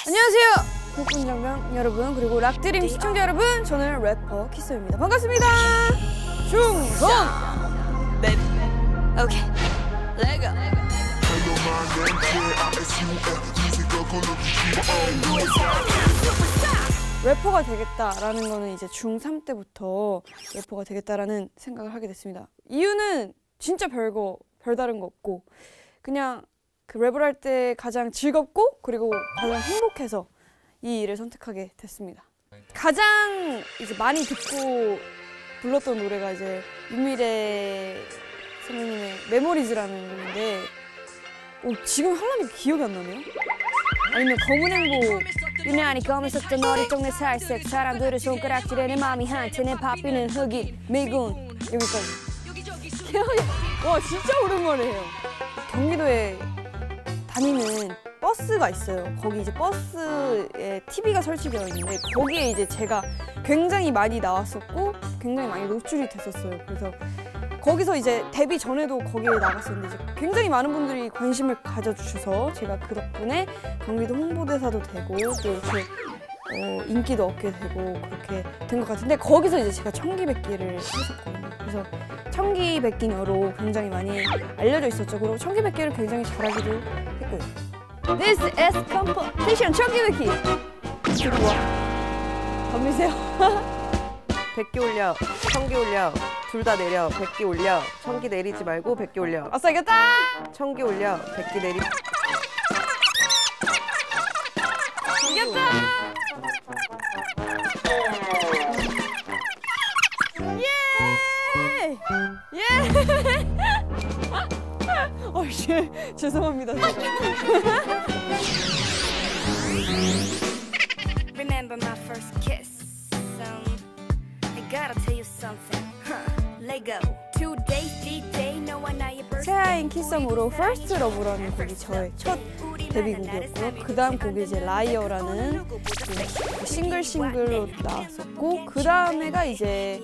안녕하세요 국군장병 여러분 그리고 락드림 시청자 여러분, 저는 래퍼 키스입니다. 반갑습니다. 충성! 네. 오케이. 레고. 래퍼가 되겠다라는 거는 이제 중3 때부터 래퍼가 되겠다라는 생각을 하게 됐습니다. 이유는 진짜 별다른 거 없고, 그냥 그 랩을 할 때 가장 즐겁고 그리고 가장 행복해서 이 일을 선택하게 됐습니다. 가장 이제 많이 듣고 불렀던 노래가 이제 윤미래 선배님의 메모리즈라는 곡인데, 지금 하려니까 기억이 안 나네요. 아니면 검은 행복, 유난히 검은 속도 머리 쪽내 살색, 사람들의 손가락질에 내 맘이 한테는 바삐는 흑인 미군. 여기까지 기억이. 와 진짜 오랜만에 해요. 경기도에 다니는 버스가 있어요. 거기 이제 버스에 TV가 설치되어 있는데, 거기에 이제 제가 굉장히 많이 나왔었고 굉장히 많이 노출이 됐었어요. 그래서 거기서 이제 데뷔 전에도 거기에 나갔었는데 이제 굉장히 많은 분들이 관심을 가져주셔서 제가 그 덕분에 경기도 홍보대사도 되고 또 이렇게 인기도 얻게 되고 그렇게 된 것 같은데, 거기서 이제 제가 청기백기를 했었거든요. 그래서 청기백기녀로 굉장히 많이 알려져 있었죠. 그리고 청기백기를 굉장히 잘하기도 했고요. This is competition 청기백기. 그리고 덤비세요. 백기 올려, 청기 올려, 둘 다 내려. 백기 올려, 청기 내리지 말고 백기 올려. 아싸 이겼다. 청기 올려, 백기 내리. 이겼다. 예! 예! 씨, 죄송합니다. Remember my first kiss. I gotta tell you something. Lego. 2 days, 3 days, 너와 나의 birthday. 최하인 키썸으로 First Love라는 곡이 저의 첫 데뷔곡이었고요. 그 다음 곡이 이제 라이어라는 싱글로 나왔었고, 그 다음에가 이제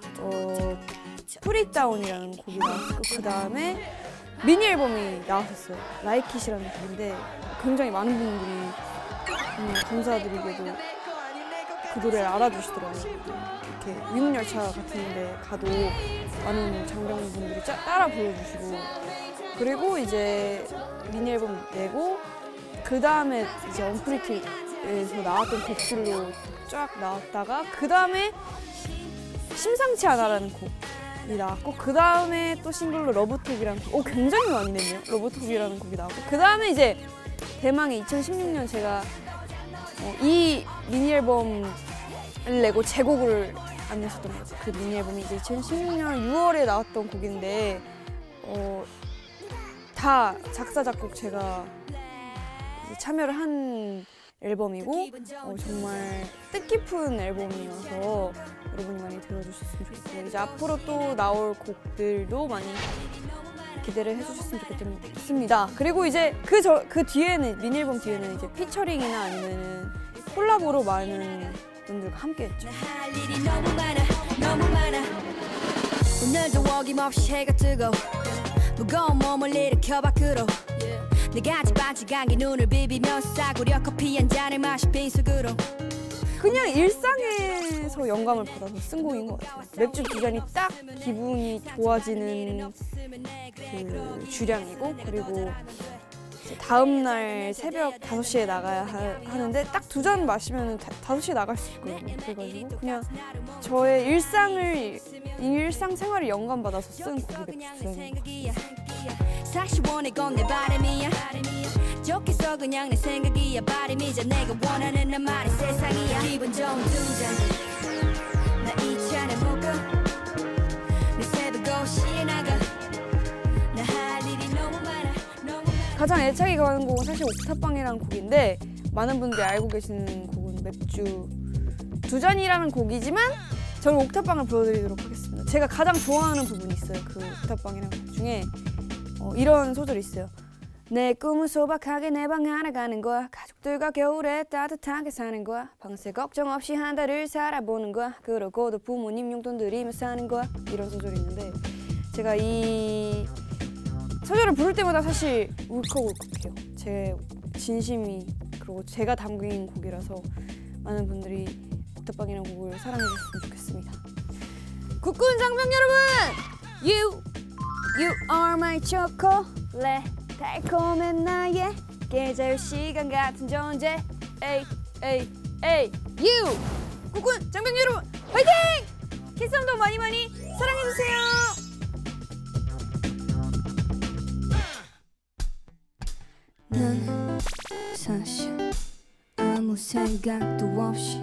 프리다운이라는 곡이 나왔고, 그 다음에 미니 앨범이 나왔었어요. 라이킷이라는 곡인데 굉장히 많은 분들이 감사드리게도 그 노래를 알아주시더라고요. 이렇게 미국열차 같은 데 가도 많은 장병분들이 따라 불러주시고, 그리고 이제 미니 앨범 내고 그 다음에 이제 언프리티에서 나왔던 곡들로 쫙 나왔다가, 그 다음에 심상치 않아라는 곡이 나왔고, 그 다음에 또 싱글로 러브톡이라는 곡, 굉장히 많이 냈네요. 러브톡이라는 곡이 나왔고, 그 다음에 이제 대망의 2016년 제가 이 미니 앨범을 내고 제곡을 안 냈었던 것 같아요. 그 미니 앨범이 이제 2016년 6월에 나왔던 곡인데 다 작사 작곡 제가 참여를 한 앨범이고 정말 뜻깊은 앨범이어서 여러분이 많이 들어주셨으면 좋겠어요. 이제 앞으로 또 나올 곡들도 많이 기대를 해주셨으면 좋겠습니다. 그리고 이제 그 뒤에는, 미니 앨범 뒤에는 이제 피처링이나 아니면은 콜라보로 많은 분들과 함께했죠. 오늘도 어김없이 해가 뜨고 무거운 몸을 일으켜 밖으로 내같이 반짝한 게 눈을 비비며 싸구려 커피 한 잔을 마시 빈속으로. 그냥 일상에서 영감을 받아서 쓴 곡인 것 같아요. 맥주 두 잔이 딱 기분이 좋아지는 그 주량이고, 그리고 다음날 새벽 5시에 나가야 하는데 딱 2잔 마시면 5시에 나갈 수 있거든요. 그래가지고 그냥 저의 일상생활을 영감받아서 쓴 곡이 맥주 두 잔이에요. 사실 원해 건 내 바람이야. 좋겠어 그냥 내 생각이야. 바람이자 내가 원하는 나만의 세상이야. 기분 좋은 2잔 나 이 잔에 먹어. 내 새벽 5시에 나가. 나 할 일이 너무 많아. 가장 애착이 가는 곡은 사실 옥탑방이라는 곡인데, 많은 분들이 알고 계시는 곡은 맥주 두 잔이라는 곡이지만 저는 옥탑방을 불러드리도록 하겠습니다. 제가 가장 좋아하는 부분이 있어요. 그 옥탑방이라는 곡 중에 이런 소절이 있어요. 내 꿈은 소박하게 내 방 안에 가는 거야. 가족들과 겨울에 따뜻하게 사는 거야. 방세 걱정 없이 한 달을 살아보는 거야. 그러고도 부모님 용돈 들이며 사는 거야. 이런 소절이 있는데, 제가 이 소절을 부를 때마다 사실 울컥울컥해요. 제 진심이 그리고 제가 담긴 곡이라서 많은 분들이 옥탑방이라는 곡을 사랑해주셨으면 좋겠습니다. 국군 장병 여러분! You are my chocolate 달콤한 나의 계절 시간 같은 존재 에이 You! 국군 장병 여러분 화이팅! 키썸도 많이 사랑해주세요. 난 사실 아무 생각도 없이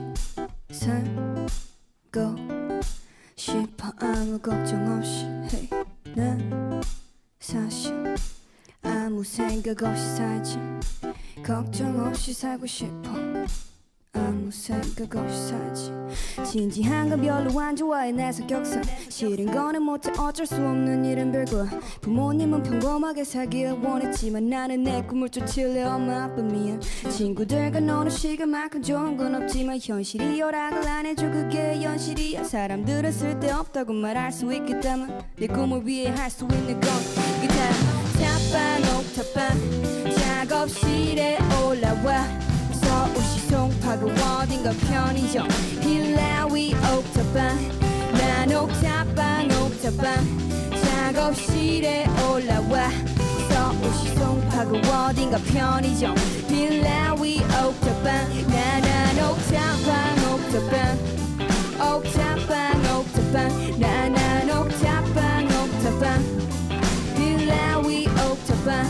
살고 싶어 아무 걱정 없이 hey. 난 사실 아무 생각 없이 살지 걱정 없이 살고 싶어 아무 생각 없이 살지 진지한 건 별로 안 좋아해 내 성격상 싫은 거는 못해 어쩔 수 없는 일은 별거 부모님은 평범하게 살길 원했지만 나는 내 꿈을 쫓을래 엄마 아빠 미안 친구들과 노는 시간만큼 좋은 건 없지만 현실이 허락을 안 해줘 그게 현실이야 사람들은 쓸데없다고 말할 수 있겠다만 내 꿈을 위해 할 수 있는 건 기타 탑방 옥탑방 작업실에 올라와 서울시 송파구 어딘가 편의점 힐라위 옥탑방 난 옥탑방 작업실에 올라와 서울시 송파구 어딘가 편의점 힐라위 옥탑방 난 옥탑방 난 옥탑방 힐라위 옥탑방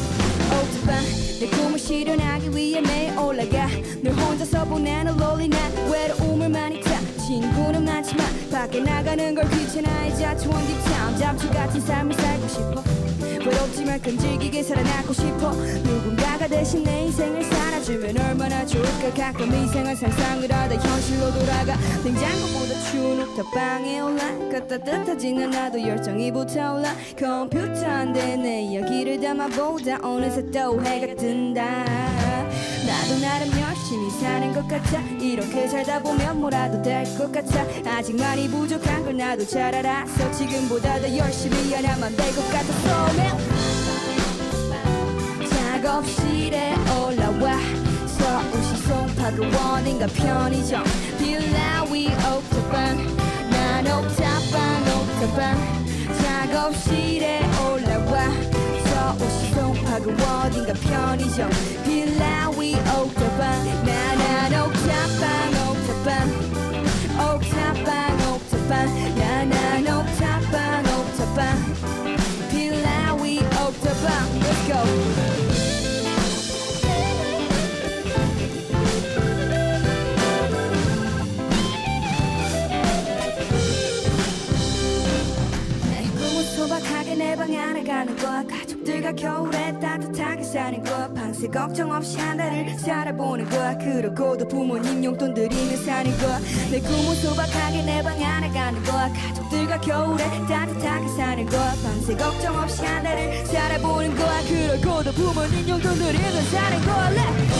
내 꿈을 실현하기 위해 매일 올라가 늘 혼자서 보내는 롤리 난 외로움을 많이 타 친구는 많지만 밖에 나가는 걸 귀찮아해 자초원 딥타운 잡초 같은 삶을 살고 싶어 외롭지만 끈질기게 살아남고 싶어 누군가가 대신 내 인생을 살아주면 얼마나 좋을까 가끔 이상한 상상을 하다 현실로 돌아가 냉장고보다 추운 옥탑방에 올라 따뜻하지는 않아도 열정이 불타올라 컴퓨터 안 돼 내 이야기를 담아보다 어느새 또 해가 뜬다 나도 나름 열심히 사는 것 같아 이렇게 살다 보면 뭐라도 될 것 같아 아직 많이 부족한 걸 나도 잘 알아서 지금보다 더 열심히 하나만 될 것 같았어 작업실에 올라와 서울시 송파구 어딘가 편의점 빌라위 옥탑방 난 옥탑방 작업실에 올라와 서울시 송파구 어딘가 편의점 빌라위 옥탑방 난 옥탑방 난 옥탑방 빌라위 옥탑방 Let's go 소박하게 내 방 안에 가는 거야 가족들과 겨울에 따뜻하게 사는 거야 방세 걱정 없이 한 달을 살아보는 거야 그러고도 부모님 용돈 들이며 사는 거야 내 꿈은 소박하게 내 방 안에 가는 거야 가족들과 겨울에 따뜻하게 사는 거야 방세 걱정 없이 한 달을 살아보는 거야 그러고도 부모님 용돈 들이며 사는 거야